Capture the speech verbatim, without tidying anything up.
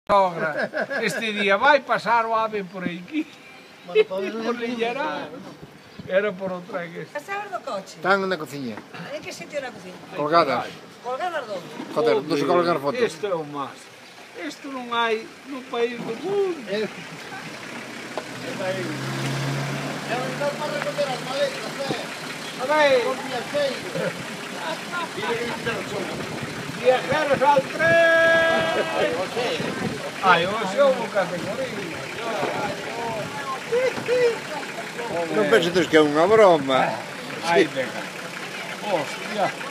sogra. Este día vai pasar o ave por aquí. Por Lillará. Era por outra que... As chaves do coche? Están na cociña. En que sitio na cocina? Colgadas. Colgadas donde? Joder, non se colgar fotos. Isto é o máis. Isto non hai no país do mundo. É aí. É onde están para recoger as maletas, eh? A ver, Con viaxeiros. viajeros al tren! Ai, hoxe houve categoría. Non penses que é unha broma. Ai, venga. Hostia.